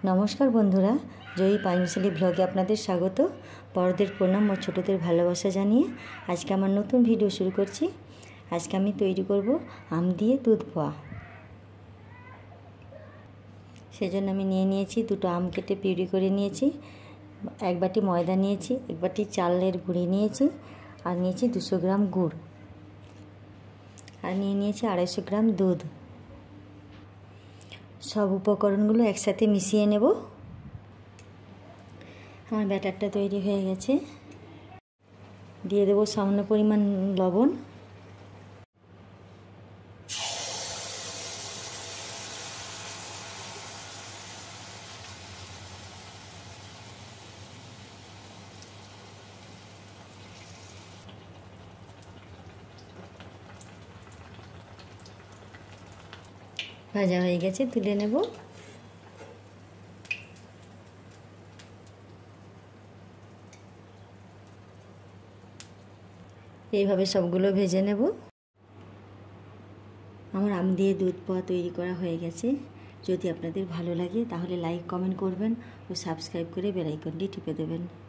নমস্কার বন্ধুরা, জয়ী পাঁচমিশালি ব্লগে আপনাদের স্বাগত। বড়দের প্রণাম ও ছোটদের ভালোবাসা জানিয়ে আজকে আমার নতুন ভিডিও শুরু করছি। আজকে আমি তৈরি করব আম দিয়ে দুধ পোয়া। সেজন্য আমি নিয়েছি দুটো আম কেটে পিউরি করে নিয়েছি, এক বাটি ময়দা নিয়েছি, এক বাটি চালের গুঁড়ি নিয়েছি, আর নিয়েছি 200 গ্রাম গুড়, আর নিয়েছি 250 গ্রাম দুধ। সব উপকরণগুলো একসাথে মিশিয়ে নেব। আমার ব্যাটারটা তৈরি হয়ে গেছে। দিয়ে দেবো সামান্য পরিমাণ লবণ, ভাজা হয়ে গেছে, তুলে নেব। এইভাবে সবগুলো ভেজে নেব। আমার আম দিয়ে দুধ পোয়া তৈরি করা হয়ে গেছে। যদি আপনাদের ভালো লাগে তাহলে লাইক কমেন্ট করবেন ও সাবস্ক্রাইব করে বেল আইকনটি টিপে দেবেন।